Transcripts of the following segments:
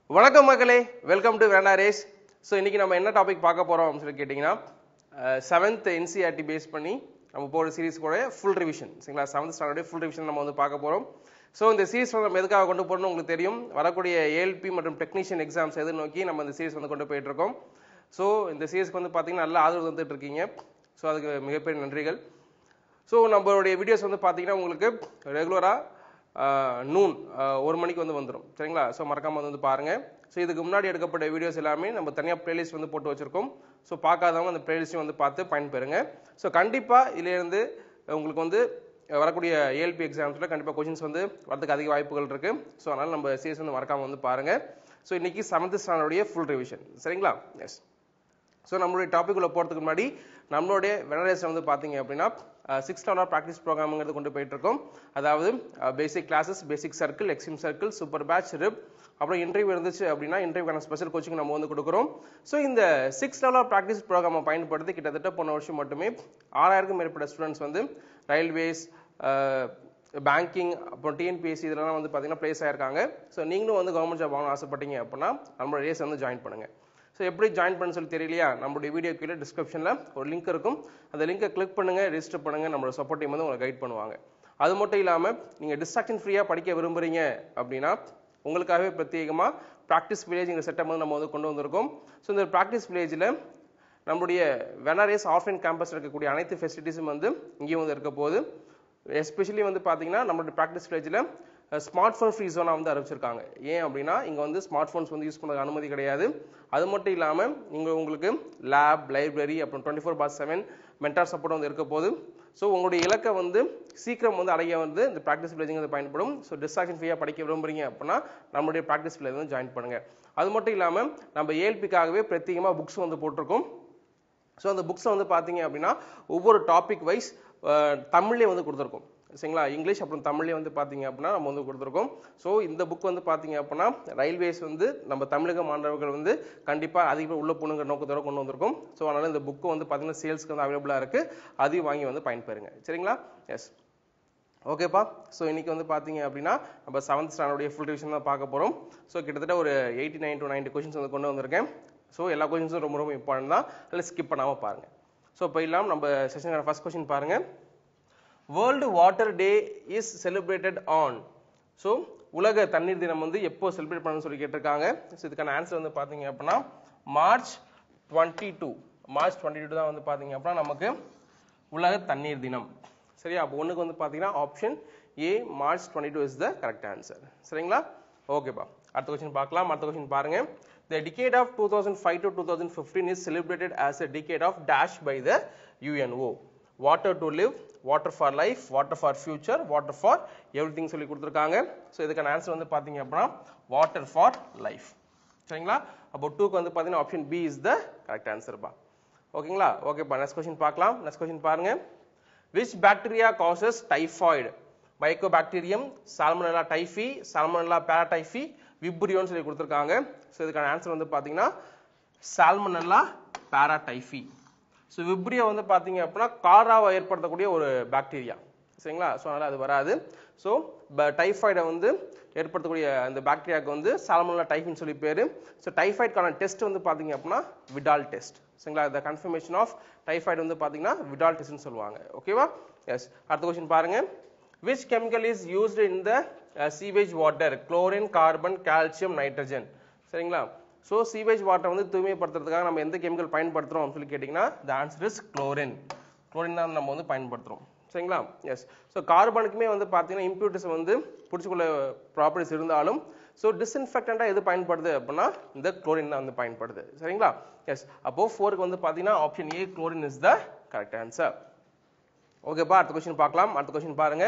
வணக்கம் மக்களே, welcome to வேண்டா ரேஸ். ஸோ இன்னைக்கு நம்ம என்ன டாபிக் பார்க்க போறோம் அப்படின்னு சொல்லி கேட்டிங்கன்னா 7th NCERT பேஸ் பண்ணி நம்ம போகிற சீரிஸ் கூட ஃபுல் ரிவிஷன். சரிங்களா, 7th ஸ்டாண்டர்ட் ஃபுல் ரிவிஷன் நம்ம வந்து பார்க்க போகிறோம். ஸோ இந்த சீரிஸ் நம்ம எதுக்காக கொண்டு போகிறோம்னு உங்களுக்கு தெரியும். வரக்கூடிய ஏஎல்பி மற்றும் டெக்னீஷியன் எக்ஸாம்ஸ் எது நோக்கி நம்ம இந்த சீரிஸ் வந்து கொண்டு போயிட்டு இருக்கோம். ஸோ இந்த சீரிஸ்க்கு வந்து பார்த்தீங்கன்னா நல்ல ஆதரவு வந்துட்டு இருக்கீங்க. ஸோ அதுக்கு மிகப்பெரிய நன்றிகள். ஸோ நம்மளுடைய வீடியோஸ் வந்து பார்த்தீங்கன்னா உங்களுக்கு ரெகுலராக நூன் 1 மணிக்கு வந்து வந்துடும். சரிங்களா, ஸோ மறக்காமல் வந்து பாருங்கள். ஸோ இதுக்கு முன்னாடி எடுக்கப்பட்ட வீடியோஸ் எல்லாமே நம்ம தனியாக பிளேலிஸ்ட் வந்து போட்டு வச்சுருக்கோம். ஸோ பார்க்காதவங்க அந்த பிளேலிஸ்ட்டையும் வந்து பார்த்து பயன்பெறுங்க. ஸோ கண்டிப்பாக இதிலேருந்து உங்களுக்கு வந்து வரக்கூடிய ஏஎல்பி எக்ஸாம்ஸில் கண்டிப்பாக கொஷின்ஸ் வந்து வரதுக்கு அதிக வாய்ப்புகள் இருக்குது. ஸோ அதனால் நம்ம சீரிஸ் வந்து மறக்காமல் வந்து பாருங்கள். ஸோ இன்றைக்கி 7th ஸ்டாண்டர்டுடைய ஃபுல் ரிவிஷன். சரிங்களா, எஸ். ஸோ நம்மளுடைய டாபிக் உள்ள போகிறதுக்கு முன்னாடி நம்மளுடைய வெனரேஸில் வந்து பார்த்தீங்க அப்படின்னா 6th லெவல் ப்ராக்டிஸ் ப்ரோக்ராம்ங்கிறது கொண்டு போயிட்டு இருக்கோம். அதாவது basic classes, basic circle, extreme circle, super batch, ரிப், அப்புறம் இன்டர்வியூ இருந்துச்சு அப்படின்னா இன்டர்வியூக்கான ஸ்பெஷல் கோச்சிங் நம்ம வந்து கொடுக்குறோம். ஸோ இந்த 6th லெவல் ப்ராக்டிஸ் ப்ரோக்ராமை பயன்படுத்தி கிட்டத்தட்ட போன வருஷம் மட்டுமே 6000க்கும் மேற்பட்ட ஸ்டூடெண்ட்ஸ் வந்து ரயில்வேஸ், பேங்கிங், அப்புறம் டிஎன்பிஎஸ்சி இதெல்லாம் வந்து பார்த்தீங்கன்னா பிளேஸ் ஆயிருக்காங்க. ஸோ நீங்களும் வந்து கவர்மெண்ட் ஜாப் வாங்கணும் ஆசைப்பட்டீங்க அப்படின்னா நம்மளோட ரேஸ் வந்து ஜாயின் பண்ணுங்கள். ஸோ எப்படி ஜாயின் பண்ண சொல்லி தெரியலையா, நம்மளுடைய வீடியோ கீழே டிஸ்கிரிப்ஷனில் ஒரு லிங்க் இருக்கும். அந்த லிங்கை கிளிக் பண்ணுங்கள், ரெஜிஸ்டர் பண்ணுங்கள். நம்மளோட சப்போர்ட் டீம் வந்து உங்களை கைட் பண்ணுவாங்க. அது மட்டும் இல்லாமல் நீங்கள் டிஸ்ட்ராக்ஷன் ஃப்ரீயாக படிக்க விரும்புகிறீங்க அப்படின்னா உங்களுக்காகவே பிரத்யேகமாக ப்ராக்டிஸ் வில்லேஜ்ங்கிற செட்டப் வந்து நம்ம வந்து கொண்டு வந்திருக்கோம். ஸோ இந்த ப்ராக்டிஸ் வில்லேஜில் நம்மளுடைய வெனரேஸ் ஆஃப்லைன் கேம்பஸில் இருக்கக்கூடிய அனைத்து ஃபெசிலிட்டிஸும் வந்து இங்கேயும் வந்து இருக்க போகுது. எஸ்பெஷலி வந்து பார்த்தீங்கன்னா நம்மளுடைய ப்ராக்டிஸ் வில்லேஜில் ஸ்மார்ட் ஃபோன் ஃப்ரீ ஜோனாக வந்து அறிவிச்சிருக்காங்க. ஏன் அப்படின்னா இங்கே வந்து ஸ்மார்ட் ஃபோன்ஸ் வந்து யூஸ் பண்ணுறதுக்கு அனுமதி கிடையாது. அது மட்டும் இல்லாமல் உங்களுக்கு லேப், லைப்ரரி, அப்புறம் 24/7 மென்டார் சப்போர்ட் வந்து இருக்க போகுது. ஸோ உங்களுடைய இலக்கை வந்து சீக்கிரம் வந்து அடைய வந்து இந்த ப்ராக்டிஸ் வில்லேஜுங்கிறது பயன்படும். ஸோ டிஸ்ட்ராக்ஷன் ஃப்ரீயாக படிக்க விரும்புறீங்க அப்படின்னா நம்மளுடைய ப்ராக்டிஸ் வில்லேஜ் வந்து ஜாயின் பண்ணுங்கள். அது மட்டும் இல்லாமல் நம்ம ஏஎல்பிக்காகவே பிரத்யேகமாக புக்ஸ் வந்து போட்டிருக்கோம். ஸோ அந்த புக்ஸை வந்து பார்த்தீங்க அப்படின்னா ஒவ்வொரு டாபிக் வைஸ் தமிழ்லேயே வந்து கொடுத்துருக்கோம். சரிங்களா, இங்கிலீஷ் அப்புறம் தமிழ்லேயே வந்து பார்த்தீங்க அப்படின்னா நம்ம வந்து கொடுத்துருக்கோம். ஸோ இந்த புக் வந்து பார்த்தீங்க அப்படின்னா ரயில்வேஸ் வந்து நம்ம தமிழக மாணவர்கள் வந்து கண்டிப்பாக அதிகமாக உள்ள போகணுங்கிற நோக்கத்தோட கொண்டு வந்திருக்கோம். ஸோ அதனால் இந்த புக்கு வந்து பார்த்தீங்கன்னா சேல்ஸ்க்கு வந்து அவைலபிளாக இருக்குது. அதையும் வாங்கி வந்து பயன்பெறுங்க. சரிங்களா, எஸ், ஓகேப்பா. ஸோ இன்றைக்கி வந்து பார்த்தீங்க அப்படின்னா நம்ம 7th ஸ்டாண்டர்டுடைய ஃபுல் ரிவிஷன் தான் பார்க்க போகிறோம். ஸோ கிட்டத்தட்ட ஒரு 89 to 90 கொஷின்ஸ் வந்து கொண்டு வந்திருக்கேன். ஸோ எல்லா கொஷின்ஸும் ரொம்ப ரொம்ப இம்பார்ட்டன்ட் தான், அதில் ஸ்கிப் பண்ணாமல் பாருங்கள். ஸோ இப்போ இல்லாமல் நம்ம செஷனுக்கான ஃபர்ஸ்ட் கொஷின் பாருங்கள். World water day is celebrated on. So உலக தண்ணீர் தினம் வந்து எப்போ செலிப்ரேட் பண்ணணும்னு சொல்லி கேட்டிருக்காங்க. ஸோ இதுக்கான ஆன்சர் வந்து பார்த்தீங்க அப்படின்னா March 22 தான் வந்து பார்த்தீங்க அப்படின்னா நமக்கு உலக தண்ணீர் தினம். சரியா, அப்போ ஒன்றுக்கு வந்து பார்த்தீங்கன்னா option A March 22 is the correct answer. சரிங்களா, ஓகேப்பா. அடுத்த கொஸ்டின் பார்க்கலாம். அடுத்த கொஸ்டின் பாருங்க. The decade of 2005 to 2015 is celebrated as a decade of dash by the UNO. Water to live, water for life, water for future, water for everything சொல்லி கொடுத்துருக்காங்க. So இதுக்கான answer வந்து பார்த்தீங்க அப்படின்னா வாட்டர் ஃபார் லைஃப். சரிங்களா, அப்போ 2க்கு வந்து பார்த்தீங்கன்னா option B is the correct ஆன்சர்ப்பா. ஓகேங்களா, ஓகேப்பா. நெக்ஸ்ட் கொஸ்டின் பார்க்கலாம். நெக்ஸ்ட் கொஸ்டின் பாருங்க. Which bacteria causes typhoid? Mycobacterium, Salmonella typhi, Salmonella paratyphi, Vibrio சொல்லி கொடுத்துருக்காங்க. ஸோ இதுக்கான ஆன்சர் வந்து பார்த்தீங்கன்னா Salmonella paratyphi. ஸோ விப்ரியோ வந்து பார்த்தீங்க அப்படின்னா காலராவை ஏற்படுத்தக்கூடிய ஒரு பாக்டீரியா. சரிங்களா, ஸோ அதனால் அது வராது. ஸோ டைஃபாய்டை வந்து ஏற்படுத்தக்கூடிய அந்த பாக்டீரியாவுக்கு வந்து சால்மோனெல்லா டைஃபின்னு சொல்லி பேர். ஸோ டைஃபாய்டுக்கான டெஸ்ட் வந்து பார்த்தீங்க அப்படின்னா விடால் டெஸ்ட். சரிங்களா, த கன்ஃபர்மேஷன் ஆஃப் டைஃபாய்டு வந்து பார்த்தீங்கன்னா விடால் டெஸ்ட்னு சொல்லுவாங்க. ஓகேவா, எஸ். அடுத்த கொஸ்டின் பாருங்க. Which chemical is used in the sewage water? Chlorine, carbon, calcium, nitrogen. சரிங்களா, ஸோ சீவேஜ் வாட்டர் வந்து தூய்மைப்படுத்துறதுக்காக நம்ம எந்த கெமிக்கல் பயன்படுத்துகிறோம் சொல்லி கேட்டிங்கன்னா the answer is chlorine. Chlorine தான் நம்ம வந்து பயன்படுத்துகிறோம். சரிங்களா, எஸ். ஸோ கார்பனுக்குமே வந்து பார்த்தீங்கன்னா இம்ப்யூரிட்டிஸ் வந்து பிடிச்சிக்கொள்ள ப்ராப்பர்ட்டிஸ் இருந்தாலும் ஸோ டிஸ்இன்ஃபெக்டண்ட்டாக எது பயன்படுது அப்படின்னா இந்த குளோரின் தான் வந்து பயன்படுது. சரிங்களா, எஸ். அப்போது 4க்கு வந்து பார்த்தீங்கன்னா option A chlorine is the correct answer. ஓகேப்பா. அடுத்த கொஸ்டின் பார்க்கலாம். அடுத்த கொஸ்டின் பாருங்க.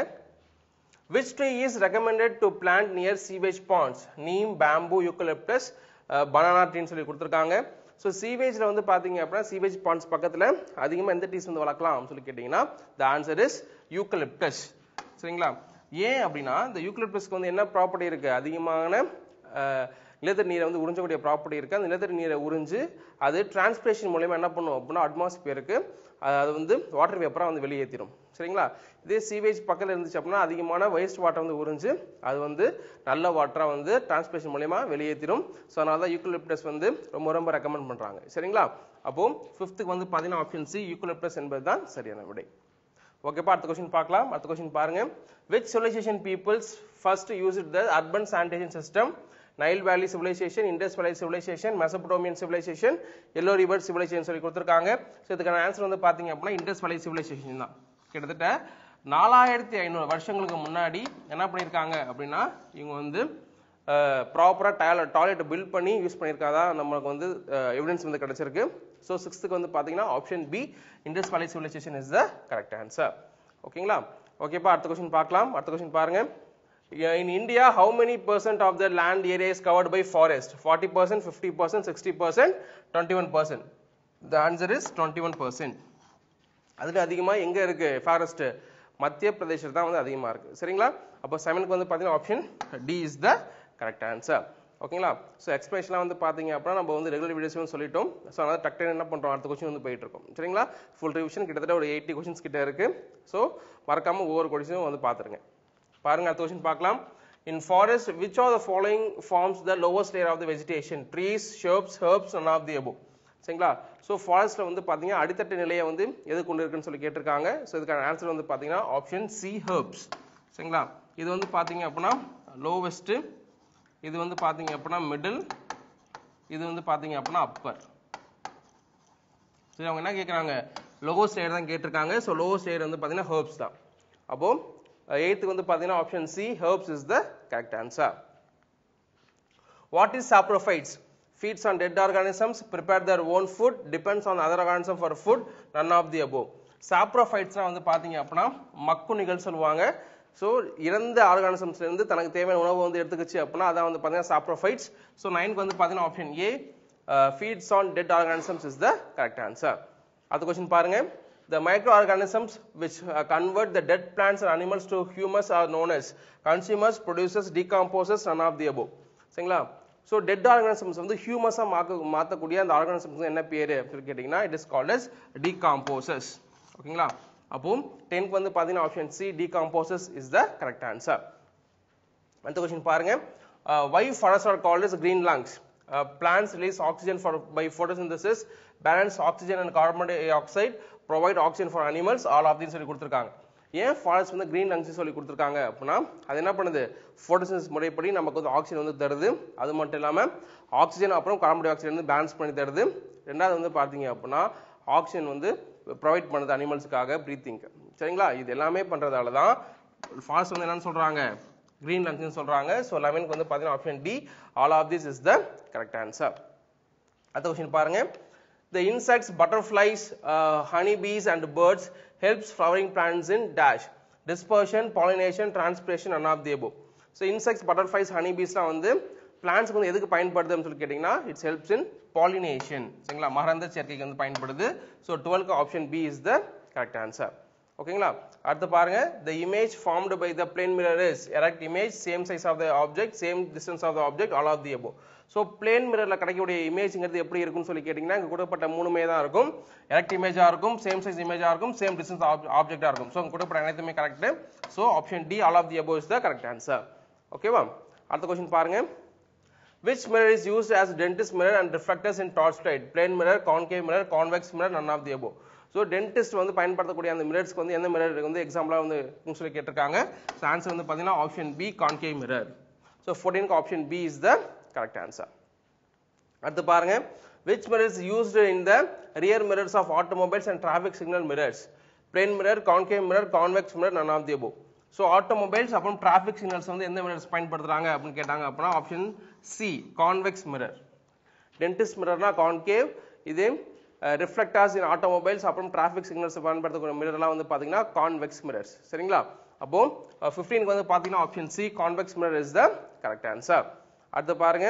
Which tree is recommended to plant near sewage ponds? Neem, bamboo, eucalyptus, banana ட்ரீன்னு சொல்லி கொடுத்துருக்காங்க. ஸோ சீவேஜில் வந்து பார்த்தீங்க அப்படின்னா சீவேஜ் பாண்ட்ஸ் பக்கத்தில் அதிகமாக எந்த ட்ரீஸ் வந்து வளர்க்கலாம் சொல்லி கேட்டிங்கன்னா த ஆன்சர் இஸ் யூக்கலிப்டஸ். சரிங்களா, ஏன் அப்படின்னா இந்த யூக்கலிப்டஸ்க்கு வந்து என்ன ப்ராப்பர்ட்டி இருக்குது? அதிகமான நிலத்தடி நீரை வந்து உறிஞ்சக்கூடிய ப்ராப்பர்ட்டி இருக்குது. அந்த நிலத்தடி நீரை உறிஞ்சு அது டிரான்ஸ்பிரேஷன் மூலயமா என்ன பண்ணும் அப்படின்னா அட்மாஸ்பியருக்கு அது வந்து வாட்டர் வேப்பராக வந்து வெளியேற்றிடும். சரிங்களா? இதே சீவேஜ் பக்கத்துல இருந்துச்சு அப்படின்னா அதிகமான வேஸ்ட் வாட்டர் வந்து உறிஞ்சு அது வந்து நல்ல வாட்டரா வந்து டிரான்ஸ்பிரேஷன் மூலமா வெளியேற்றிடும். ஸோ அதனால தான் யூக்கலிப்டஸ் வந்து ரொம்ப ரொம்ப ரெக்கமெண்ட் பண்றாங்க. சரிங்களா? அப்போ ஃபிஃப்த்துக்கு வந்து பார்த்தீங்கன்னா ஆப்ஷன் சி யூக்கலிப்டஸ் என்பது தான் சரியான விடை. ஓகேப்பா, அடுத்த கொஸ்டின் பார்க்கலாம். அடுத்த கொஸ்டின் பாருங்க. Which civilization peoples first used the urban sanitation system? Nile Valley civilization, Indus Valley civilization, Mesopotamian civilization, Yellow River civilization சொல்லி கொடுத்திருக்காங்க. ஸோ இதுக்கான ஆன்சர் வந்து பாத்தீங்க அப்படின்னா இண்டஸ் வேலி சிவிலைசேஷன் தான். கிட்டத்தட்ட 4500 வருஷங்களுக்கு முன்னாடி என்ன பண்ணியிருக்காங்க அப்படின்னா இவங்க வந்து ப்ராப்பரா டாய்லெட் பில்ட் பண்ணி யூஸ் பண்ணியிருக்காதா நமக்கு வந்து எவிடன்ஸ் வந்து கிடைச்சிருக்கு. ஸோ சிக்ஸ்த்துக்கு வந்து பாத்தீங்கன்னா option B Indus valley civilization is the correct answer. ஓகேங்களா? ஓகேப்பா, அடுத்த கொஸ்டின் பார்க்கலாம். அடுத்த கொஸ்டின் பாருங்க. In India, how many percent of the land area is covered by forest? 40%, 50%, 60%, 21%. The answer is 21%. அதுல அதிகமா எங்க இருக்கு ஃபாரஸ்ட்? மத்திய பிரதேசத்துல தான் வந்து அதிகமா இருக்கு. சரிங்களா? அப்போ 7க்கு வந்து பாத்தீங்கன்னா option D is the correct answer. ஓகேங்களா? ஸோ எக்ஸ்பிளேஷன்லாம் வந்து பாத்தீங்க அப்படின்னா நம்ம வந்து ரெகுலர் வீடியோஸ் சொல்லிட்டோம். ஸோ அதனால டக்குனு என்ன பண்றோம், அடுத்த கொஸ்டின் வந்து போயிட்டு இருக்கோம். சரிங்களா? ஃபுல் ரிவிஷன் கிட்டத்தட்ட ஒரு 80 கொஸ்டின்ஸ் கிட்ட இருக்கு. ஸோ மறக்காம ஒவ்வொரு கொஸ்டினும் வந்து பாத்துருங்க. பாருங்க, அடுத்த கொஸ்டின் பார்க்கலாம். In forest, which of the following forms the lowest layer of the vegetation? Trees, shrubs, herbs, none of the above. சரிங்களா? ஸோ ஃபாரஸ்ட்ல வந்து பாத்தீங்கன்னா அடித்தட்டு நிலையை வந்து எது கொண்டு இருக்குன்னு சொல்லி கேட்டிருக்காங்க. ஸோ இதுக்கான ஆன்சர் வந்து பாத்தீங்கன்னா ஆப்ஷன் சி ஹெர்ப்ஸ். சரிங்களா? இது வந்து பாத்தீங்க அப்படின்னா லோவெஸ்ட், இது வந்து பாத்தீங்க அப்படின்னா மிடில், இது வந்து பாத்தீங்க அப்படின்னா அப்பர். சரி, அவங்க என்ன கேட்கறாங்க, லோவஸ்ட் லேயர் தான் கேட்டிருக்காங்க. ஸோ லோவஸ்ட் லேயர் வந்து பாத்தீங்கன்னா ஹெர்ப்ஸ் தான். அப்போ 8th வந்து பாத்தீங்கன்னா option C herbs is the correct answer. What is saprophytes? Feeds on dead organisms, prepare their own food, depends on other organism for food, none of the above. Saprophytes வந்து பாத்தீங்க அப்படின்னா மக்குணிகள் சொல்லுவாங்க. So இறந்த ஆர்கானிசம்ஸ்ல இருந்து தனக்கு தேவையான உணவு வந்து எடுத்துக்கிச்சு அப்படின்னா அதான் வந்து பாத்தீங்கன்னா saprophytes. ஸோ 9க்கு வந்து பாத்தீங்கன்னா option A feeds on dead organisms is the correct answer. அடுத்த கொஸ்டின் பாருங்க. The microorganisms which convert the dead plants and animals to humus are known as consumers, producers, decomposers, none of the above. சரிங்களா? So dead organisms வந்து ஹியூமஸா மாற்றக்கூடிய அந்த organisms என்ன பேரு அப்படின்னு கேட்டீங்கன்னா it is called as decomposers. ஓகேங்களா? அப்போ 10க்கு வந்து பாத்தீங்கன்னா option C decomposers is the correct answer. அடுத்த கொஸ்டின் பாருங்க. Why forests are called as green lungs? Plants release oxygen by photosynthesis, balance oxygen and carbon dioxide, provide oxygen for animals, all of these சொல்லி கொடுத்திருக்காங்க. ஏன் forest வந்து green lungs சொல்லி கொடுத்திருக்காங்க அப்படின்னா அது என்ன பண்ணுது, போட்டோசிந்தசிஸ் முறைப்படி நமக்கு வந்து ஆக்சிஜன் வந்து தருது. அது மட்டும் இல்லாம ஆக்சிஜன் அப்புறம் கார்பன் டை ஆக்சைடு வந்து பேலன்ஸ் பண்ணி தருது. ரெண்டாவது வந்து பாத்தீங்க அப்படின்னா ஆக்சிஜன் வந்து ப்ரொவைட் பண்ணுது அனிமல்ஸ்க்காக பிரீத்திங். சரிங்களா? இது எல்லாமே பண்றதால தான் ஃபாரஸ்ட் வந்து என்னன்னு சொல்றாங்க, green lungs சொல்றாங்க. So 11க்கு வந்து பாத்தீங்கன்னா option D all of this is the correct answer. அடுத்த क्वेश्चन பாருங்க. The insects, butterflies, honeybees and birds helps flowering plants in dash dispersion, pollination, transpiration, none of the above. So insects, butterflies, honeybeesலாம் வந்து plants வந்து எதுக்கு பயன்படுதுன்னு சொல்லி கேட்டிங்கன்னா it helps in pollination. சரிங்களா? மகரந்த சேர்க்கைக்கு வந்து பயன்படுது. So 12க்கு option B is the correct answer. ஓகேங்களா? அடுத்து பாருங்க. The image formed by the plane mirror is erect image, same size of the object, same distance of the object, all of the above. So plane mirrorல கிடைக்கக்கூடிய இமேஜ்ங்கிறது எப்படி இருக்கும்னு சொல்லி கேட்டிங்கன்னா இங்க கொடுக்கப்பட்ட மூணுமே தான் இருக்கும். erect இமேஜா இருக்கும், same size இமேஜா இருக்கும், same distance ஆப்ஜெக்டா இருக்கும். So கொடுக்கப்பட்ட அனைத்துமே correct. So option D all of the above is the correct answer. ஓகேவா? அடுத்த क्वेश्चन பாருங்க. Which mirror is used as dentist mirror and reflectors in torchlight? Plane mirror, concave mirror, convex mirror, none of the above. So dentist வந்து பயன்படுத்தக்கூடிய அந்த மிரர்ஸ்க்கு வந்து எந்த mirror வந்து எக்ஸாம்பிளா வந்து சொல்லி கேட்டிருக்காங்க. ஸோ ஆன்சர் வந்து பார்த்தீங்கன்னா option B concave mirror. So 14க்கு option B is the correct answer. அடுத்து பாருங்க. Which mirror is used in the rear mirrors of automobiles and traffic signal mirrors? Plane mirror, concave mirror, convex mirror, none of the above. So automobiles அப்புறம் traffic signals வந்து எந்த mirrors பயன்படுத்துறாங்க அப்படின்னு கேட்டாங்க அப்படின்னா option C convex mirror. Dentist மிரர்னா concave, இது reflectors in automobiles அப்புறம் டிராஃபிக் சிக்னல்ஸ் பயன்படுத்தக்கூடிய மிரர்லாம் வந்து பாத்தீங்கன்னா கான்வெக்ஸ் மிரர்ஸ். சரிங்களா? அப்போ 15க்கு வந்து பாத்தீங்கன்னா option C convex mirror is the correct answer. அடுத்து பாருங்க.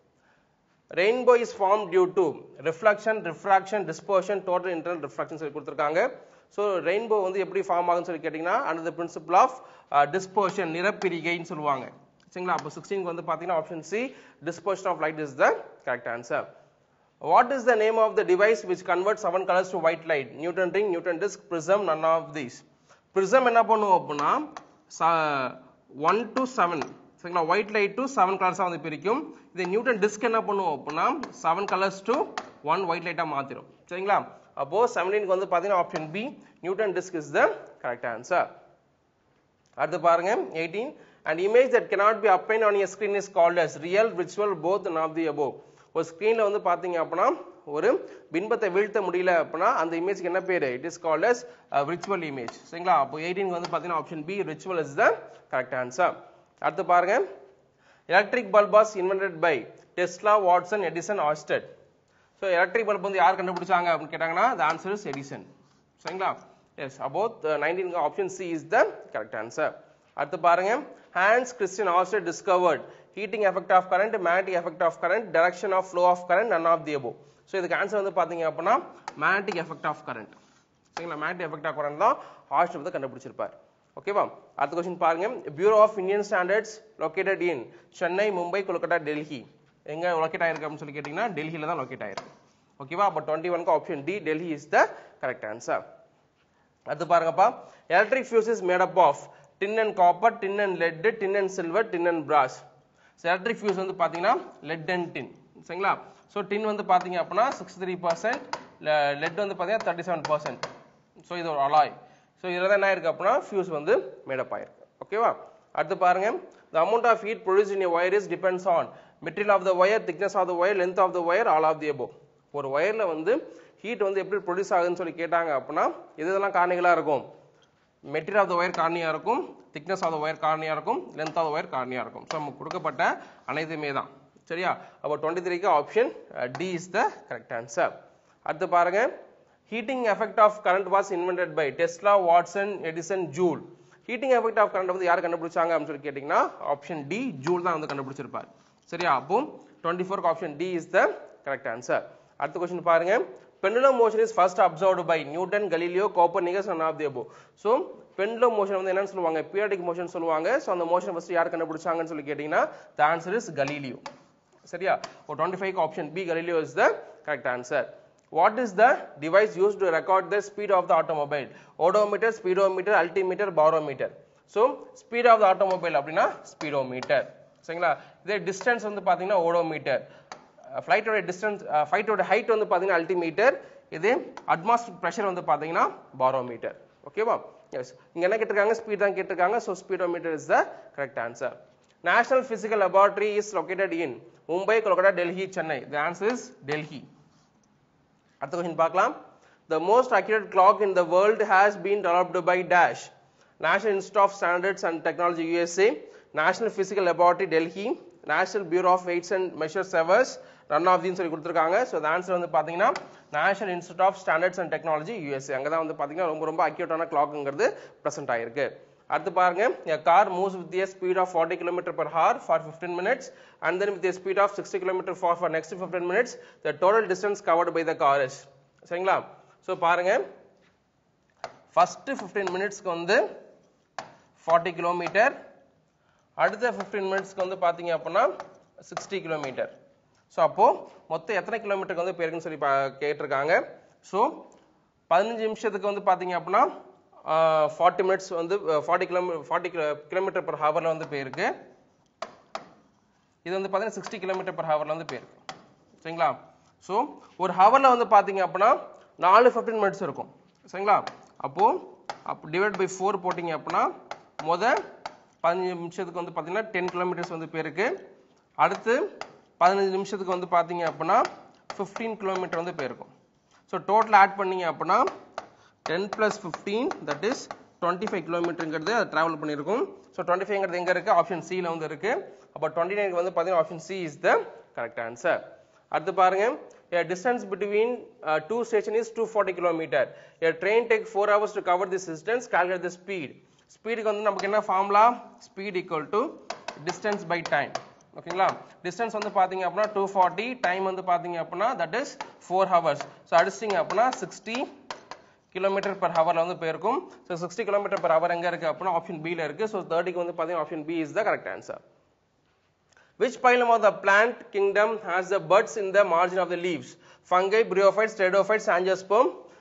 Rainbow is form due to reflection, refraction, dispersion, total internal refraction சொல்லி கொடுத்திருக்காங்க. ஸோ ரெயின்போ வந்து எப்படி ஃபார்ம் ஆகுன்னு சொல்லி கேட்டீங்கன்னா under the principle of dispersion, நிறப்பிரிகைன்னு சொல்லுவாங்க. சரிங்களா? அப்போ 16க்கு வந்து பாத்தீங்கன்னா option C dispersion of light is the correct answer. What is the name of the device which converts 7 colors to white light? Newton ring, Newton disc, prism, none of these. prism என்ன பண்ணும் அப்படின்னா 1 to 7 சரிங்களா white light to 7 colors வந்து பிரிக்கும் இது Newton disk என்ன பண்ணும் அப்படின்னா 7 colors to 1 white light மாத்திரும் சரிங்களா அப்போ 17 க்கு வந்து பாத்தீங்கன்னா option B Newton disc is the correct answer அடுத்து பாருங்க 18 an image that cannot be obtained on a screen is called as real virtual both none of the above ஒரு ஸ்கிரீன்ல வந்து பாத்தீங்க அப்படின்னா ஒரு பின்பத்தை வீழ்த்த முடியல அப்படினா அந்த இமேஜ்க்கு என்ன பேரு it is called as a virtual image சரிங்களா அப்போ 18 க்கு வந்து பாத்தீங்கன்னா option B virtual is the correct answer அடுத்து பாருங்க electric bulb was invented by Tesla Watson Edison Oersted so electric bulb வந்து யார் கண்டுபிடிச்சாங்க அப்படி கேட்டாங்கன்னா the answer is Edison சரிங்களா yes about 19 க்கு option C is the correct answer அடுத்து பாருங்க Hans Christian Oersted discovered heating effect of current magnetic effect of current direction of flow of current none of the above so இதுக்கு answer வந்து பாத்தீங்க அப்படினா magnetic effect of current சரிங்களா magnetic effect of current தான் Oersted வந்து கண்டுபிடிச்சிருப்பார் ஓகேவா அடுத்த question பாருங்க Bureau of Indian Standards located in Chennai Mumbai Kolkata Delhi எங்க லொகேட் ஆயிருக்கு அப்படி சொல்லி கேட்டிங்கனா டெல்லில தான் லொகேட் ஆயிருக்கு ஓகேவா அப்ப 21 க்கு option D Delhi is the correct answer அடுத்து பாருங்கப்பா electric fuse is made up of tin and copper tin and lead tin and silver tin and brass so electric fuse வந்து பாத்தீங்கன்னா lead and tin சரிங்களா so tin வந்து பாத்தீங்க அப்படினா 63% lead வந்து பாத்தீங்கன்னா 37% so இது ஒரு alloy so இதுல என்ன இருக்கு அப்படினா fuse வந்து made up ஆயிருக்கு ஓகேவா அடுத்து பாருங்க the amount of heat produced in a wire is depends on material of the wire thickness of the wire length of the wire all of the above ஒரு வயர்ல வந்து ஹீட் வந்து எப்படி produce ஆகுதுன்னு சொல்லி கேட்டாங்க அப்படினா இதெல்லாம் காரணிகளா இருக்கும் material of the wire காரணியா இருக்கும் thickness of the wire காரணியா இருக்கும் length of the wire காரணியா இருக்கும் சோ நமக்கு கொடுக்கப்பட்ட அனைத்துமே தான் சரியா அப்ப 23 க்கு option D is the correct answer அடுத்து பாருங்க heating effect of current was invented by Tesla Watson Edison Joule heating effect of current வந்து யார் கண்டுபிடிச்சாங்க அப்படி சொல்லி கேட்டிங்கனா ஆப்ஷன் D Joule தான் வந்து கண்டுபிடிச்சிருப்பார் சரியா அப்போ 24 க்கு option D is the correct answer அடுத்த क्वेश्चन பாருங்க pendulum motion is first observed by Newton Galileo Copernicus none of the above so pendulum motion வந்து என்னன்னு சொல்லுவாங்க periodic motion சொல்லுவாங்க so அந்த motion first யார் கண்டுபிடிச்சாங்கன்னு சொல்லி கேட்டிங்கனா the answer is Galileo சரியா 25 க்கு option B Galileo is the correct answer what is the device used to record the speed of the automobile odometer speedometer altimeter barometer so speed of the automobile அப்படினா speedometer சரிங்களா இதே distance வந்து பாத்தீங்கன்னா odometer flight ஓட distance flight ஓட height வந்து பாத்தீங்கன்னா altimeter இது atmospheric pressure வந்து பாத்தீங்கன்னா barometer ஓகேவா yes இங்க என்ன கேட்டிருக்காங்க ஸ்பீட் தான் கேட்டிருக்காங்க so speedometer is the correct answer national physical laboratory is located in Mumbai Kolkata Delhi Chennai the answer is Delhi அடுத்த क्वेश्चन பார்க்கலாம் the most accurate clock in the world has been developed by dash National Institute of Standards and Technology USA National Physical Laboratory Delhi National Bureau of Weights and Measures Service none of these சொல்லி கொடுத்திருக்காங்க so the answer வந்து பாத்தீங்கன்னா National Institute of Standards and Technology USA அங்க தான் வந்து பாத்தீங்கன்னா ரொம்ப அக்யூரேட்டான கிளாக்ங்கிறது present ஆயிருக்கு அடுத்து பாருங்க a car moves with a speed of 40 km per hour for 15 minutes and then with a speed of 60 km for next 15 minutes the total distance covered by the car is சரிங்களா so பாருங்க first 15 minutes க்கு வந்து 40 km அடுத்த 15 minutes க்கு வந்து பாத்தீங்க அப்படினா 60 km so அப்போ மொத்தம் எத்தனை கிலோமீட்டருக்கு வந்து போயிருக்குன்னு சொல்லி கேட்டிருக்காங்க சோ 15 நிமிஷத்துக்கு வந்து பாத்தீங்க அப்படினா 40 minutes வந்து 40 km per hour ல வந்து போயிருக்கு இது வந்து பாத்தீங்கன்னா 60 km per hour ல வந்து போயிருக்கு சரிங்களா சோ ஒரு ஹவர்ல வந்து பாத்தீங்க அப்படினா 4 15 minutes இருக்கும் சரிங்களா அப்போ டிவைட் பை 4 போடிங்க அப்படினா முத 15 நிமிஷத்துக்கு வந்து பாத்தீங்கன்னா 10 km வந்து போயிருக்கு அடுத்து 15 நிமிஷத்துக்கு வந்து பாத்தீங்க அப்படினா 15 km வந்து போயிருக்கும் சோ டோட்டல் ஆட் பண்ணீங்க அப்படினா 10 plus 15 that is 25 kmங்கிறது அது டிராவல் பண்ணிருக்கும் சோ 25 ங்கிறது எங்க இருக்கு ஆப்ஷன் C ல வந்து இருக்கு அப்ப 29 க்கு வந்து பாத்தீங்கன்னா option C is the correct answer அடுத்து பாருங்க a distance between two stations is 240 km a train takes 4 hours to cover this distance calculate the speed ஸ்பீடுக்கு வந்து நமக்கு என்ன formula speed equal to distance by time ஓகேங்களா distance வந்து பாத்தீங்க அப்படினா 240 time வந்து பாத்தீங்க அப்படினா that is 4 hours சோ அடிச்சிங்க அப்படினா 60 km per hour ல வந்து போயிருக்கும் சோ 60 km per hour எங்க இருக்கு அப்படினா ஆப்ஷன் B ல இருக்கு சோ 30 க்கு வந்து பாத்தீங்க option B is the correct answer which phylum of the plant kingdom has the buds in the margin of the leaves fungi bryophytes pteridophytes angiosperm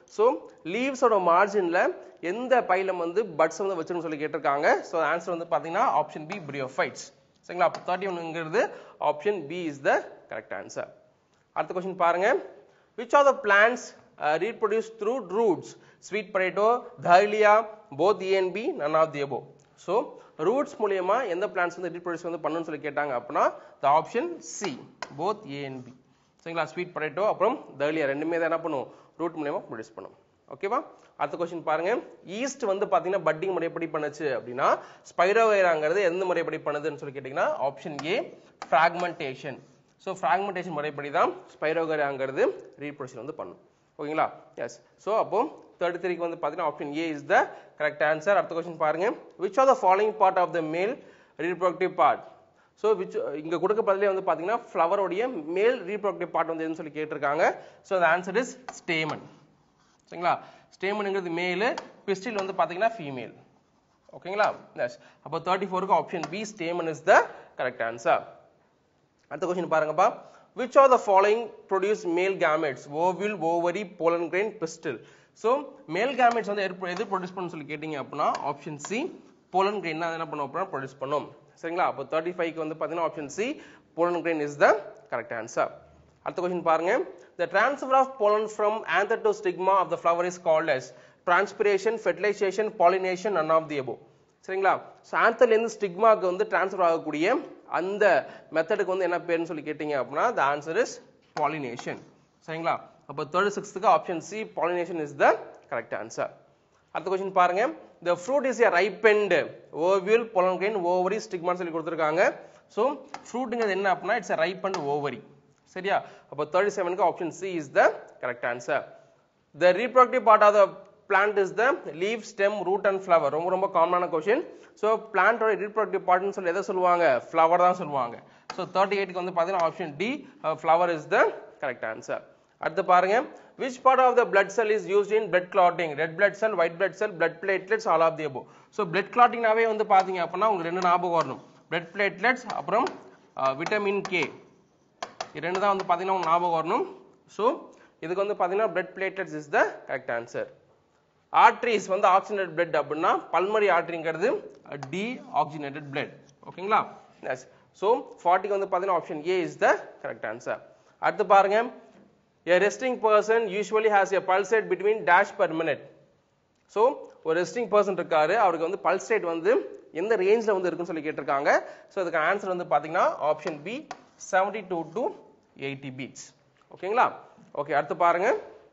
so லீவ்ஸோட மார்ஜின்ல எந்த பைலம் வந்து பட்ஸ் வந்து வச்சிருன்னு சொல்லி கேட்டிருக்காங்க. ஸோ ஆன்சர் வந்து பார்த்தீங்கன்னா ஆப்ஷன் பி பிரியோஃபைட்ஸ். சரிங்களா? அப்போ 31ங்கிறது option B is the correct answer. அடுத்த கொஸ்டின் பாருங்க. Which are the plants reproduce through roots? Sweet potato, dahlia, both A and B, none of the above. So roots மூலமா எந்த plants வந்து reproduce வந்து பண்ணனும்னு சொல்லி கேட்டாங்க அப்படினா the option C, both A and B. சரிங்களா? ஸ்வீட் பொட்டேட்டோ அப்புறம் dahlia ரெண்டுமே தான் என்ன பண்ணும், ரூட் மூலமா ப்ரொடியூஸ் பண்ணும். ஓகேவா? அடுத்த क्वेश्चन பாருங்க. ஈஸ்ட் வந்து பாத்தீங்கன்னா பட்டிங் முறை எப்படி பண்ணுச்சு அப்படினா ஸ்பைரோகைராங்கிறது எந்த முறை எப்படி பண்ணுதுன்னு சொல்லி கேட்டிங்கன்னா option A, fragmentation. So fragmentation முறைப்படி தான் ஸ்பைரோகைராங்கிறது ரீப்ரொடக்ஷன் வந்து பண்ணும். ஓகேங்களா? எஸ். ஸோ அப்போ 33க்கு வந்து பார்த்தீங்கன்னா option A is the correct answer. அடுத்த கொஸ்டின் பாருங்க. Which are the following part of the male reproductive part? So which இங்கே கொடுக்கப்பட்டதுலேயே வந்து பார்த்தீங்கன்னா ஃப்ளவருடைய மேல் ரீப்ரொடக்டிவ் பார்ட் வந்து எதுன்னு சொல்லி கேட்டிருக்காங்க. ஸோ அந்த ஆன்சர் இஸ் ஸ்டேமன். சரிங்களா? ஸ்டேமனுங்கிறது மேலு, பிஸ்டில் வந்து பார்த்தீங்கன்னா ஃபீமேல். ஓகேங்களா? எஸ். அப்போ 34க்கு option B stamen is the correct answer. அடுத்த கொஸ்டின் பாருங்கப்பா. which are the following produce male gametes? ovule, ovary, pollen grain, pistil. so male gametes வந்து எது ப்ரொடியூஸ் பண்ணனும் சொல்லி கேட்டிங்க அப்படினா ஆப்ஷன் சி pollen grain தான் என்ன பண்ணும் அப்படினா ப்ரொடியூஸ் பண்ணும். சரிங்களா? அப்போ 35க்கு வந்து பாத்தீங்கன்னா option C pollen grain is the correct answer. அடுத்த क्वेश्चन பாருங்க. the transfer of pollen from anther to stigma of the flower is called as transpiration, fertilization, pollination, none of the above. சரிங்களா? So ஆந்தர்ல இருந்து ஸ்டிக்மாக்கு வந்து transfer ஆகக்கூடிய அந்த மெத்தடுக்கு வந்து என்ன பேருன்னு சொல்லி கேட்டிங்க அப்படினா the answer is pollination. சரிங்களா? அப்ப 36க்கு option C pollination is the correct answer. அடுத்த क्वेश्चन பாருங்க. the fruit is a ripened ovule, pollen grain, ovary, stigma சொல்லி கொடுத்திருக்காங்க. சோ ஃப்ரூட்ங்கிறது என்ன அப்படினா it's a ripened ovary. சரியா? அப்ப 37க்கு option C is the correct answer. the reproductive part of the plant is the leaf, stem, root and flower. ரொம்ப ரொம்ப காமனான क्वेश्चन. சோ plant ஓட reproductive part னு சொல்லி எதை சொல்வாங்க? flower தான் சொல்வாங்க. சோ 38க்கு வந்து பாத்தீங்கன்னா option D flower is the correct answer. அடுத்து பாருங்க. which part of the blood cell is used in blood clotting? red blood cell, white blood cell, blood platelets, all of the above. So blood clotting நாவே வந்து பாத்தீங்க அப்படினா உங்களுக்கு ரெண்டு ஞாபகம் வரணும். blood platelets அப்புறம் விட்டமின் K. இது ரெண்டு தான் வந்து பாத்தீங்கன்னா உங்களுக்கு ஞாபகம் வரணும். சோ இதுக்கு வந்து பாத்தீங்கன்னா blood platelets is the correct answer. arteries வந்து oxygenated blood அப்படினா pulmonary arteryங்கிறது deoxygenated blood. ஓகேங்களா? எஸ். சோ 40க்கு வந்து பாத்தீங்கன்னா option A is the correct answer. அடுத்து பாருங்க. a resting person usually has a pulse rate between dash per minute. So ஒரு ரெஸ்டிங் பர்சன் இருக்காரு, அவருக்கு வந்து பல்ஸ் ரேட் வந்து எந்த ரேஞ்ச்ல வந்து இருக்குன்னு சொல்லி கேட்டிருக்காங்க. சோ இதுக்கு ஆன்சர் வந்து பாத்தீங்கன்னா ஆப்ஷன் பி 72 to 80 beats. ஓகேங்களா? ஓகே. அடுத்து பாருங்க.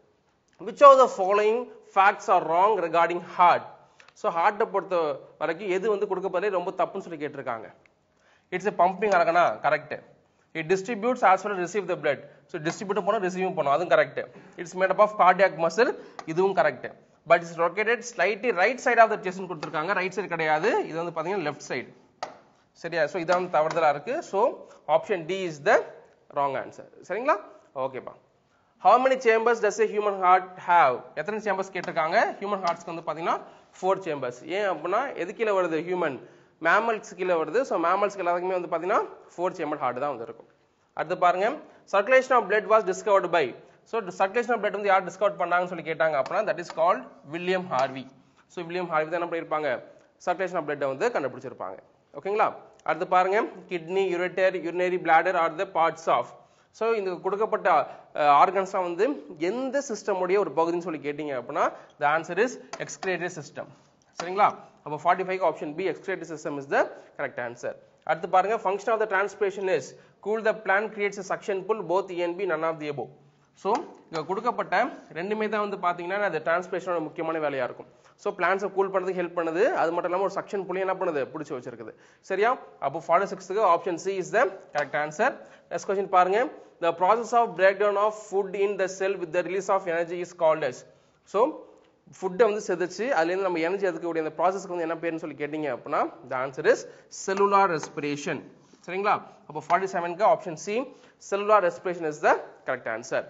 which of the following facts are wrong regarding heart? so heart பொறுத்த வரைக்கும் எது வந்து கொடுக்கப்பட்டது ரொம்ப தப்புன்னு சொல்லி கேட்டிருக்காங்க. it's a pumping organ. correct. it distributes as well as receive the blood. so distribute பண்ணனும், receive பண்ணனும், அதுவும் correct. it's made up of cardiac muscle, இதுவும் correct. but it's located slightly right side of the chest னு கொடுத்திருக்காங்க. Right side கிடையாது, இது வந்து பாத்தீங்கன்னா லெஃப்ட் சைடு. சரியா? சோ இதான் தவறுதலா இருக்கு. So option D is the wrong answer. சரிங்களா? ஓகேப்பா. how many chambers does a human heart have? எத்தனை chambers கேட்டிருக்காங்க? human hearts வந்து பாத்தீங்கன்னா 4 chambers. ஏன் அப்படினா எது கீழ வருது? human mammals கீழ வருது. சோ mammals எல்லாத்துக்குமே வந்து பாத்தீங்கன்னா 4 chambered heart தான் வந்து இருக்கும். அடுத்து பாருங்க. circulation of blood was discovered by. so circulation of blood வந்து யார் டிஸ்கவர் பண்ணாங்கன்னு சொல்லி கேட்டாங்க அப்படினா that is called William Harvey. so William Harvey தான் என்ன பண்ணிருப்பாங்க? circulation of blood வந்து கண்டுபிடிச்சிருப்பாங்க. ஓகேங்களா? அடுத்து பாருங்க. kidney, ureter, urinary bladder are the parts of. So இந்த கொடுக்கப்பட்ட ஆர்கன்ஸ்லாம் வந்து எந்த சிஸ்டம் உடைய ஒரு பகுதின்னு சொல்லி கேட்டிங்க அப்படினா the answer is excretory system. சரிங்களா? அப்ப 45 option B excretory system is the correct answer. அடுத்து பாருங்க. function of the transpiration is cool the plant, creates a suction pull, both A and B, none of the above. So இங்க கொடுக்கப்பட்ட ரெண்டுமே தான் வந்து பாத்தீங்கன்னா அந்த டிரான்ஸ்பிரேஷனோட முக்கியமான வேலையா இருக்கும். சோ பிளான்ட்ஸை கூல் பண்றதுக்கு ஹெல்ப் பண்ணுது, அது மட்டும் இல்லாம ஒரு சக்ஷன் புள்ளி என்ன பண்ணுது? பிடிச்சு வச்சிருக்குது. சரியா? அப்போ 46க்கு option C is the correct answer. Next question பாருங்க. the process of breakdown of food in the cell with the release of energy is called as. so food வந்து செதுச்சு அதுல இருந்து நம்ம எனர்ஜி எடுக்கக்கூடிய அந்த processக்கு வந்து என்ன பேருன்னு சொல்லி கேட்டிங்க அப்படினா the answer is cellular respiration. சரிங்களா? அப்போ 47க்கு option C cellular respiration is the correct answer.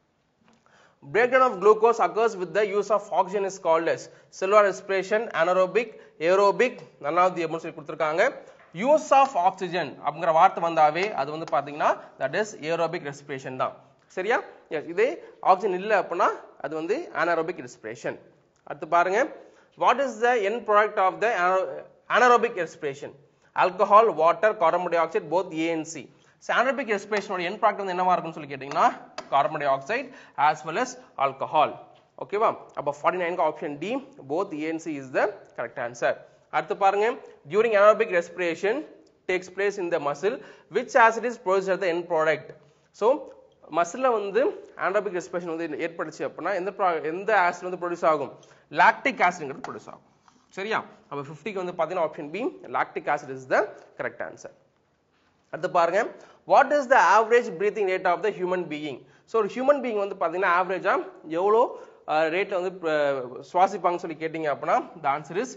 breakdown of glucose occurs with the use of oxygen is called as cellular respiration, anaerobic, aerobic, none of the above சொல்லி கொடுத்திருக்காங்க. use of oxygen அப்படிங்கற வார்த்தை வந்தாவே அது வந்து பாத்தீங்கன்னா that is aerobic respiration தான். சரியா? எஸ், இதே ஆக்சிஜன் இல்லை அப்படின்னா அது வந்து anaerobic respiration. அடுத்து பாருங்க, what is the end product of the anaerobic respiration? Alcohol, water, carbon dioxide, both A and C. So anaerobic respiration ஓட end product வந்து என்னவா இருக்கும்னு சொல்லி கேட்டீங்கன்னா carbon dioxide as well as alcohol. ஓகேவா? அப்ப 49 option D, both A and C is the correct answer. அடுத்து பாருங்க, during anaerobic respiration takes place in the muscle, which acid is produced as the end product? So மசில்ல வந்து anaerobic respiration வந்து ஏற்படுச்சு அப்படின்னா எந்த acid வந்து produce ஆகும்? Lactic ஆசிட்ங்கிறது produce ஆகும். சரியா? அப்ப 50க்கு வந்து பாத்தீங்கன்னா option B, lactic acid is the correct answer. அடுத்து பாருங்க, what is the average breathing rate of the human being? So ஒரு human being வந்து பாத்தீங்கன்னா ஆவரேஜா எவ்வளோ ரேட்ல வந்து சுவாசிப்பாங்கன்னு சொல்லி கேட்டீங்க அப்படின்னா the answer is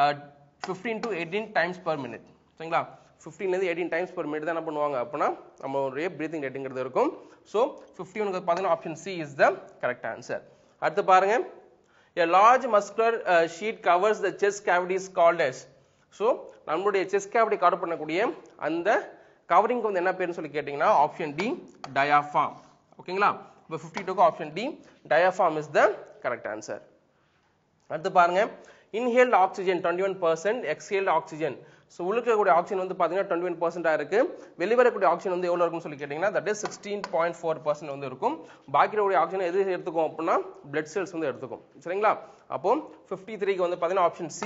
15 to 18 times per minute. சரிங்களா? 15 ல இருந்து 18 times per minute தான் என்ன பண்ணுவாங்க அப்படின்னா நம்ம ஒரு பிரீத்திங் ரேட்ங்கிறது இருக்கும். So 51க்கு பாத்தீங்கன்னா option C is the correct answer. அடுத்து பாருங்க, a large muscular sheet covers the chest cavity is called as. So நம்மளுடைய chest cavity கவர் பண்ணக்கூடிய அந்த கவரிங்க்கு வந்து என்ன பேருன்னு சொல்லி கேட்டீங்கன்னா ஆப்ஷன் D, diaphragm. ஓகேங்களா? இப்போ 52க்கு option D, diaphragm is the correct answer. அடுத்து பாருங்க, inhaled oxygen 21%, exhaled oxygen. So உள்ளுக்கு இருக்கக்கூடிய ஆக்சிஜன் வந்து பார்த்தீங்கன்னா 21% இருக்கு. வெளிவரக்கூடிய ஆக்சிஜன் வந்து எவ்வளோ இருக்கும்னு சொல்லி கேட்டிங்கன்னா தட் இஸ் 16.4% வந்து இருக்கும். பாக்கி இருக்கக்கூடிய ஆக்சிஜன் எது எடுத்துக்கும் அப்படின்னா பிளட் செல்ஸ் வந்து எடுத்துக்கும். சரிங்களா? அப்போ 53க்கு வந்து பார்த்தீங்கன்னா option C,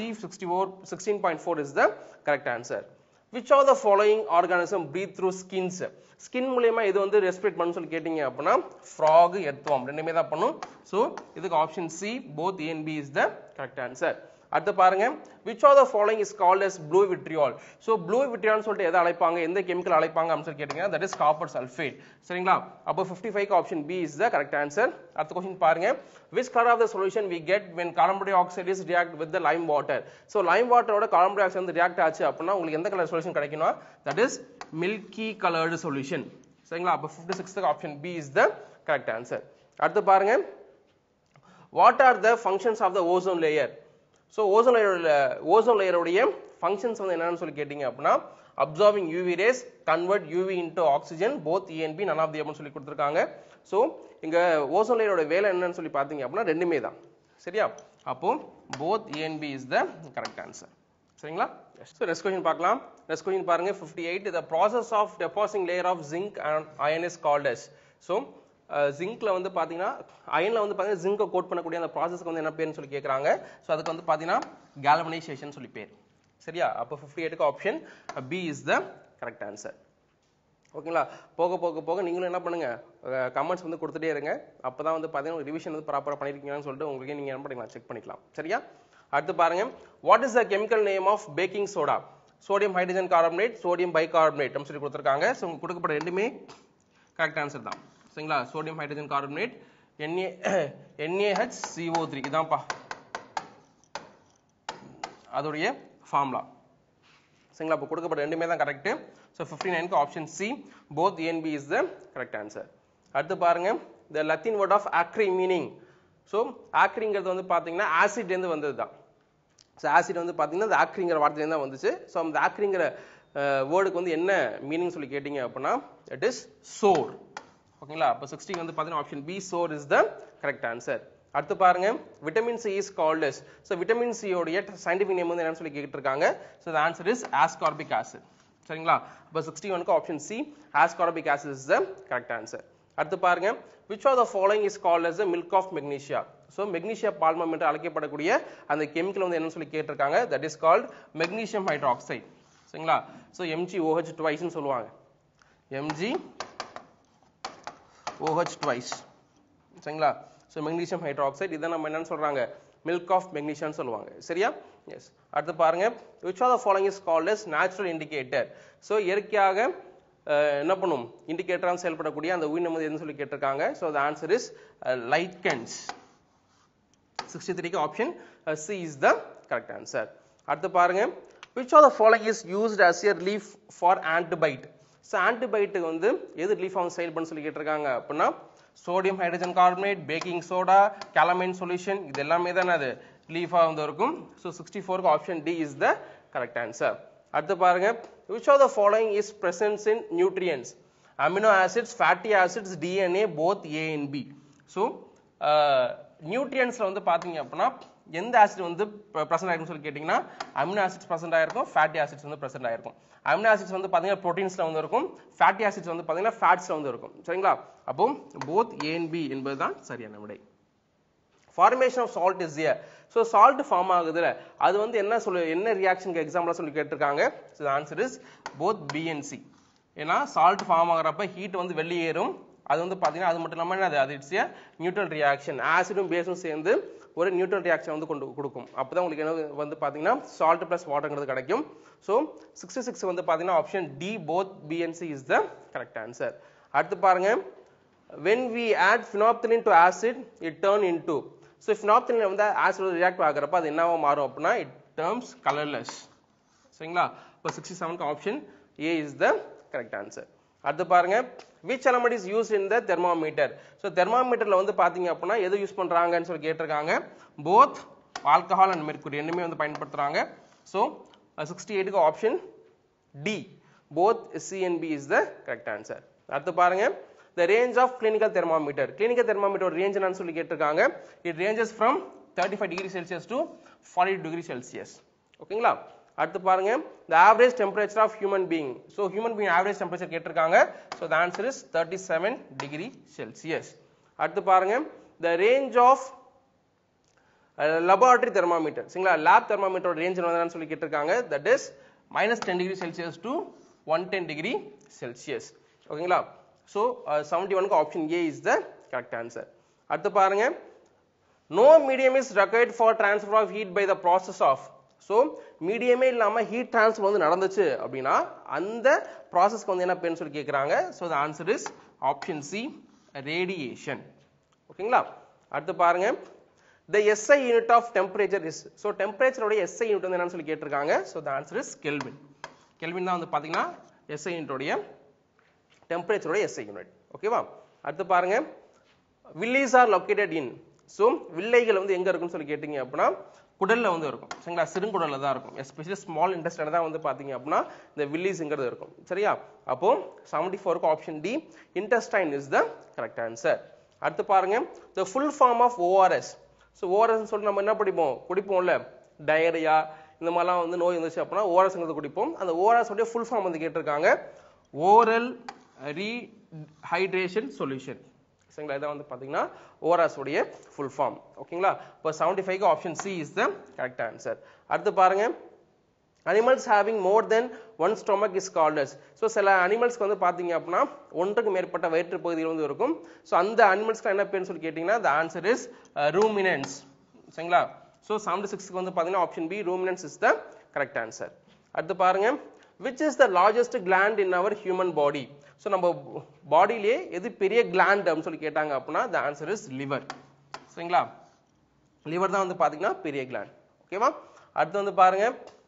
16.4 is the correct answer. Which of the following organism breathe through skins? Skin மூலமா இது வந்து ரெஸ்பிரேட் பண்ணு சொல்லி கேட்டிங்க அப்படின்னா frog, earthworm ரெண்டுமே தான் பண்ணும். ஸோ இதுக்கு option C, both A and B is the correct answer. அடுத்து பாருங்க, which of the following is called as blue vitriol? So blue vitriol சொல்லிட்டு எதை அழைப்பாங்க, எந்த கெமிக்கல் அழைப்பாங்க அப்படின்னு சொல்லி கேட்டீங்கன்னா that is copper sulfate. சரிங்களா? அப்போ 55க்கு option B is the correct answer. அடுத்த क्वेश्चन பாருங்க, which color of the solution we get when carbon dioxide is react with the lime water? So lime water ஓட carbon dioxide வந்து react ஆச்சு அப்படின்னா உங்களுக்கு எந்த கலர் சொல்யூஷன் கிடைக்கும்னா that is milky colored solution. சரிங்களா? அப்போ 56க்கு option B is the correct answer. அடுத்து பாருங்க, what are the functions of the ozone layer? So ozone லேயருடைய ஃபங்க்ஷன்ஸ் வந்து என்னன்னு சொல்லி கேட்டீங்க அப்படின்னா absorbing UV rays, convert UV into oxygen, both E and B, none of the above சொல்லி கொடுத்துருக்காங்க. ஸோ இங்க ஓசோன் லேயரோட வேலை என்னன்னு சொல்லி பார்த்தீங்க அப்படின்னா ரெண்டுமே தான். சரியா? அப்போ both A and B is the correct answer. சரிங்களா? ஸோ நெக்ஸ்ட் கொஸ்டின் பார்க்கலாம். நெக்ஸ்ட் கொஸ்டின் பாருங்க, 58. The process of depositing layer of zinc and iron is called as. So ஜிங்க்ல வந்து பாத்தீங்கன்னா அயன்ல வந்து பாத்தீங்கன்னா ஜிங்கை கோட் பண்ணக்கூடிய அந்த ப்ராசஸ்க்கு வந்து என்ன பேருன்னு சொல்லி கேட்கறாங்க. ஸோ அதுக்கு வந்து பாத்தீங்கன்னா galvanization சொல்லி பேர். சரியா? அப்போ 58க்கு option B is the correct answer. ஓகேங்களா? போக போக போக நீங்களும் என்ன பண்ணுங்க, கமெண்ட்ஸ் வந்து கொடுத்துட்டே இருங்க. அப்பதான் வந்து பாத்தீங்கன்னா ரிவிஷன் வந்து ப்ராப்பரா பண்ணிருக்கீங்கன்னு சொல்லிட்டு உங்களுக்கு நீங்க என்ன பண்ணிக்கலாம், செக் பண்ணிக்கலாம். சரியா? அடுத்து பாருங்க, what is the chemical name of baking soda? sodium hydrogen carbonate, sodium bicarbonate அப்படின்னு சொல்லி கொடுத்துருக்காங்க. ஸோ உங்களுக்கு கொடுக்கப்பட்ட ரெண்டுமே கரெக்ட் ஆன்சர் தான். சரிங்களா? சோடியம் ஹைட்ரஜன் கார்பனேட், NaHCO3 இதான்ப்பா அதோடைய ஃபார்முலா. சரிங்களா? அப்போ கொடுக்கப்பட்ட ரெண்டுமே தான் கரெக்ட். ஸோ 59க்கு option C, both A and B is the correct answer. அடுத்து பாருங்க, the Latin word of acre meaning. So ஆக்ரிங்கிறது வந்து பார்த்தீங்கன்னா ஆசிட்லேருந்து வந்தது தான். ஸோ ஆசிட் வந்து பார்த்தீங்கன்னா இந்த ஆக்ரிங்கிற வார்த்தையிலேருந்து தான் வந்துச்சு. ஸோ அந்த ஆக்ரிங்கிற வேர்டுக்கு வந்து என்ன மீனிங் சொல்லி கேட்டீங்க அப்படின்னா இட் இஸ் சோர். ஓகேங்களா? அப்போ 60 வந்து பார்த்தீங்கன்னா option B, sour is the correct answer. அடுத்து பாருங்க, vitamin C is called as. So vitamin C உடைய சயின்டிஃபிக் நேம் வந்து என்னன்னு சொல்லி கேட்டு இருக்காங்க. So the answer is ascorbic acid. சரிங்களா? அப்போ 61க்கு option C, ascorbic acid is the correct answer. அடுத்து பாருங்க, which of the following is called as the milk of magnesia? So magnesia பால்மம் என்று அழைக்கப்படக்கூடிய அந்த கெமிக்கல் வந்து என்னன்னு சொல்லி கேட்டிருக்காங்க. That is called magnesium hydroxide. சரிங்களா? ஸோ MgOH twice சொல்லுவாங்க. MgOH twice. சரிங்களா? ஸோ மெக்னீசியம் ஹைட்ராக்சைடு இதை நம்ம என்னன்னு சொல்றாங்க, மில்க் ஆஃப் மெக்னீசியம் சொல்லுவாங்க. சரியா? எஸ். அடுத்து பாருங்க, which of the following is called as natural indicator? So இயற்கையாக என்ன பண்ணும், இண்டிகேட்டராக செயல்படக்கூடிய அந்த உயிரினம் வந்து எதுன்னு சொல்லி கேட்டிருக்காங்க. So the answer is lichens. 63க்கு option C is the correct answer. அடுத்து பாருங்க, which of the following is used as a relief for antibite? So antibiotic வந்து எது ரிலீஃப் ஆகும் செயல்படுன்னு சொல்லி கேட்டிருக்காங்க அப்படின்னா sodium hydrogen carbonate, baking soda, calamine solution, இது எல்லாமே தான் அது ரிலீஃபாக வந்து இருக்கும். ஸோ 64க்கு option D is the correct answer. அடுத்து பாருங்க, which of the following is present in nutrients? amino acids, fatty acids, DNA, both A and B. So nutrients வந்து பாத்தீங்க அப்படின்னா எந்த ஆசிட் வந்து பிரசன்ட் ஆயிருக்குன்னு சொல்லி கேட்டிங்கன்னா அமினோ ஆசிட்ஸ் பிரசன்ட் ஆயிருக்கும், ஃபேட்டி ஆசிட்ஸ் வந்து பிரசன்ட் ஆயிருக்கும். அமினோ ஆசிட்ஸ் வந்து பாத்தீங்கன்னா புரோட்டீன்ஸ்ல வந்து இருக்கும், ஃபேட்டி ஆசிட்ஸ் வந்து பாத்தீங்கன்னா ஃபேட்ஸ்ல வந்து இருக்கும். சரிங்களா? அப்போ both A and B என்பதுதான் சரியான விடை. Formation of salt is here. So salt form ஆகுதுல அது வந்து என்ன ரியாக்ஷனுக்கு எக்ஸாம்பிளா சொல்லி கேட்டிருக்காங்க. So the answer is both B and C. ஏன்னா salt form ஆகறப்ப ஹீட் வந்து வெளியேறும். அது வந்து பாத்தீங்கன்னா அது மட்டும் இல்லாம அது இட்ஸ் a நியூட்ரல் ரியாக்ஷன். ஆசிடும் பேஸும் சேர்ந்து ஒரு நியூட்ரல் ரியாக்ஷன் வந்து கொடுக்கும். அப்பதான் உங்களுக்கு என்ன வந்து பாத்தீங்கன்னா salt plus waterங்கிறது கிடைக்கும். So 66 வந்து பாத்தீங்கன்னா option D both B and C is the correct answer. அடுத்து பாருங்க, when we add phenolphthalein to acid it turn into. So phenolphthalein வந்து ஆசிட் ரியாக்ட் ஆகறப்ப அது என்னவா மாறும் அப்படினா it turns colorless. சரிங்களா? அப்ப 67 க்கு option A is the correct answer. அடுத்து பாருங்க, which element is used in the thermometer? So thermometerல வந்து பாத்தீங்க அப்படினா எது யூஸ் பண்றாங்கன்னு சொல்லி கேட்டிருக்காங்க. both alcohol and mercury ரெண்டுமே வந்து பயன்படுத்துறாங்க. So 68 க்கு option D both C and B is the correct answer. அடுத்து பாருங்க, the range of clinical thermometer. Clinical thermometer range என்னன்னு சொல்லி கேட்டிருக்காங்க. It ranges from 35 degree Celsius to 40 degree Celsius. ஓகேங்களா? அடுத்து பாருங்க, the average temperature of human being. So human being average temperature கேட்டிருக்காங்க. So the answer is 37 degree Celsius. அடுத்து பாருங்க, the range of laboratory thermometer. சரிங்களா? lab thermometer range என்னன்னு சொல்லி கேட்டிருக்காங்க. That is -10 degree Celsius to 110 degree Celsius. ஓகேங்களா? So 71 க்கு option A is the correct answer. அடுத்து பாருங்க, no medium is required for transfer of heat by the process of. So மீடியமே இல்லாம heat transfer வந்து நடந்துச்சு அப்படினா அந்த processக்கு வந்து என்ன பேர்னு சொல்லி கேக்குறாங்க. So the answer is option C radiation. ஓகேங்களா? அடுத்து பாருங்க, the SI unit of temperature is. So temperature உடைய SI unit வந்து என்னன்னு சொல்லி கேட்டிருக்காங்க. So the answer is Kelvin. Kelvin தான் வந்து பாத்தீங்கன்னா SI unit உடைய temperature உடைய SI unit. ஓகேவா? அடுத்து பாருங்க, villis are located in. So வில்லைகள் வந்து எங்க இருக்குன்னு சொல்லி கேட்டிங்க அப்படினா குடல்ல வந்து இருக்கும். சரிங்களா? சிறுகுடல்ல தான் இருக்கும். எஸ்பெஷலி ஸ்மால் இன்டெஸ்டைன்ல தான் வந்து பாத்தீங்க அப்படினா இந்த வில்லிஸ்ங்கிறது இருக்கும். சரியா? அப்போ 74 க்கு option D intestine is the correct answer. அடுத்து பாருங்க, the full form of ORS. So ORS னு சொல்லி நம்ம என்ன குடிப்போம்ல, டயரியா இந்த மாதிரிலாம் வந்து நோய் வந்துச்சு அப்படினா ORSங்கிறது குடிப்போம். அந்த ORS உடைய full form வந்து கேட்டிருக்காங்க, oral rehydration solution. சரிங்களா? இத வந்து பாத்தீங்கன்னா ORS உடைய full form. ஓகேங்களா? இப்போ 75 க்கு option C is the correct answer. அடுத்து பாருங்க, animals having more than one stomach is called as. So சில அனிமல்ஸ்க்கு வந்து பாத்தீங்க அப்படினா ஒன்றுக்கு மேற்பட்ட வயிற்று பகுதிகள் வந்து இருக்கும். So அந்த அனிமல்ஸ்க்கு என்ன பேர்னு சொல்லி கேட்டிங்கன்னா the answer is ruminants. சரிங்களா? So 76 க்கு வந்து பாத்தீங்கன்னா option B ruminants is the correct answer. அடுத்து பாருங்க, which is the largest gland in our human body? So நம்ம பாடியிலே எது பெரிய gland அப்படி சொல்லி கேட்டாங்க அப்படினா the answer is liver. சரிங்களா? liver தான் வந்து பாத்தீங்கன்னா பெரிய gland. ஓகேவா? அடுத்து வந்து பாருங்க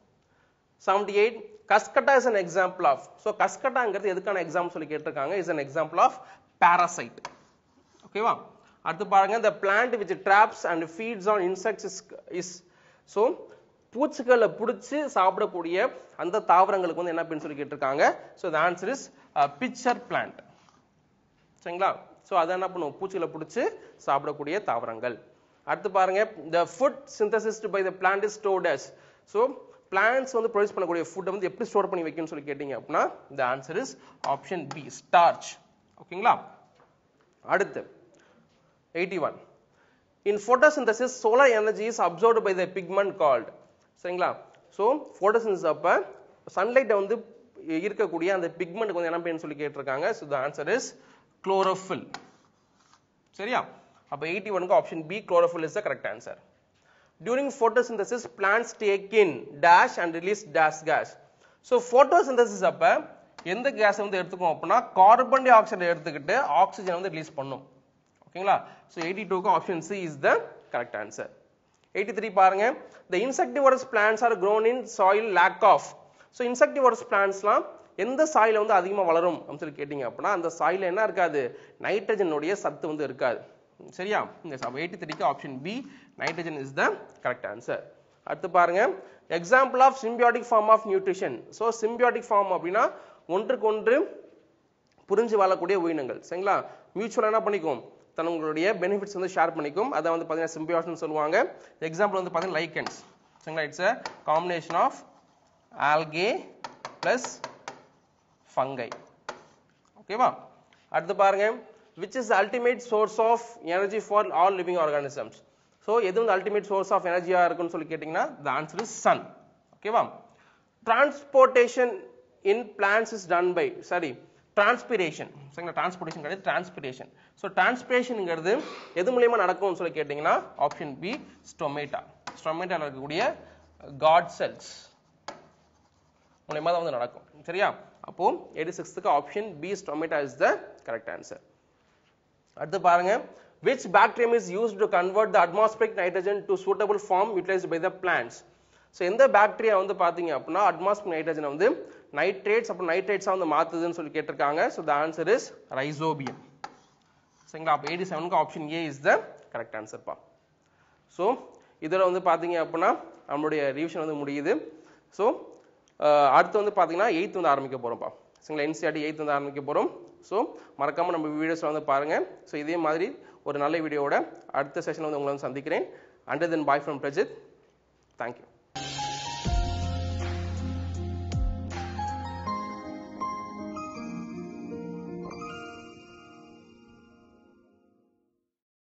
78, Cuscuta is an example of. So Cuscutaங்கிறது எதுக்கான எக்ஸாம்பிள் சொல்லி கேட்டிருக்காங்க, is an example of parasite. ஓகேவா? அடுத்து பாருங்க, the plant which traps and feeds on insects is. So பூச்சிகளை பிடிச்சு சாப்பிடக்கூடிய அந்த தாவரங்களுக்கு வந்து என்ன பேர்னு சொல்லி கேட்டிருக்காங்க. So the answer is pitcher plant. சரிங்களா? So அத என்ன பண்ணும், பூச்சிகளை பிடிச்சு சாப்பிடக்கூடிய தாவரங்கள். அடுத்து பாருங்க, the food synthesized by the plant is stored as. So plants வந்து ப்ரொடியூஸ் பண்ணக்கூடிய ஃபுட் வந்து எப்படி ஸ்டோர் பண்ணி வைக்கணும்னு சொல்லி கேட்டிங்க அப்படினா the answer is option B starch. ஓகேங்களா? அடுத்து 81, in photosynthesis solar energy is absorbed by the pigment called. சரிங்களா? So photosynthesis அப்ப sunlight வந்து இருக்கக்கூடிய அந்த பிக்மெண்ட் வந்து என்ன பேர்னு சொல்லி கேட்டிருக்காங்க. So the answer is chlorophyll. சரியா? அப்ப 81 க்கு option B chlorophyll is the correct answer. During photosynthesis plants take in dash and release dash gas. So photosynthesis அப்ப எந்த கேஸ் வந்து எடுத்துக்கும் அப்படினா கார்பன் டை ஆக்சைடு எடுத்துக்கிட்டு ஆக்ஸிஜன் வந்து ரிலீஸ் பண்ணும். ஓகேங்களா? So 82 க்கு option C is the correct answer. 83 பாருங்க, the insectivorous plants are grown in soil lack of. So insectivorous plantsலாம் எந்த சாயில வந்து அதிகமா வளரும் அப்படி சொல்லி கேட்டிங்க அப்படினா அந்த சாயில என்ன இருக்காது, நைட்ரஜன் உடைய சத்து வந்து இருக்காது. சரியா? இந்த 83 க்கு option B nitrogen is the correct answer. அடுத்து பாருங்க, example of symbiotic form of nutrition. So symbiotic form அப்படினா ஒன்றுக்கு ஒன்று புரிஞ்சு வாழக்கூடிய உயிரினங்கள். சரிங்களா? மியூச்சுவலாக என்ன பண்ணிக்கும், தங்களுடைய பெனிஃபிட்ஸ் வந்து ஷேர் பண்ணிக்கும். அதை வந்து பார்த்தீங்கன்னா சிம்பியாசிஸ்னு சொல்லுவாங்க. எக்ஸாம்பிள் வந்து பார்த்தீங்கன்னா லைக்கன்ஸ். சரிங்களா? It's a combination of algae plus fungi. ஓகேவா? அடுத்து பாருங்க, which is the ultimate source of energy for all living organisms. So எது வந்து ultimate source of energy இருக்குன்னு சொல்லி கேட்டிங்கன்னா the answer is sun. ஓகேவா? Transportation in plants is done by transpiration. சரிங்களா? transportation கிடையாது, transpiration. So transpirationங்கிறது எது மூலமா நடக்கும்னு சொல்லி கேட்டிங்கன்னா ஆப்ஷன் பி ஸ்டொமேட்டா. ஸ்டொமேட்டால இருக்கக்கூடிய காட் செல்ஸ் மூலமா தான் வந்து நடக்கும். சரியா? அப்போ 86க்கு option B stomata is the correct answer. அடுத்து பாருங்க, which bacterium is used to convert the atmospheric nitrogen to suitable form utilized by the plants. So எந்த பாக்டீரியா வந்து பாத்தீங்க அப்படின்னா atmospheric nitrogen வந்து நைட்ரேட்ஸ் அப்புறம் நைட்ரேட்ஸா வந்து மாத்துதுன்னு சொல்லி கேட்டிருக்காங்க. So the answer is rhizobium. சரிங்களா? அப்ப 87க்கு option A is the correct answer பா. So இதோட வந்து பாத்தீங்க அப்படின்னா நம்மளுடைய ரிவிஷன் வந்து முடியுது. So அடுத்து வந்து பாத்தீங்கன்னா 8th வந்து ஆரம்பிக்க போறோம்ப்பா. சரிங்களா? NCERT 8th வந்து ஆரம்பிக்க போறோம். ஸோ மறக்காமல் நம்ம வீடியோஸ் வந்து பாருங்கள். ஸோ இதே மாதிரி ஒரு நல்ல வீடியோவோட அடுத்த செஷன் வந்து உங்களை வந்து சந்திக்கிறேன். Until then, bye from Prajit. Thank you.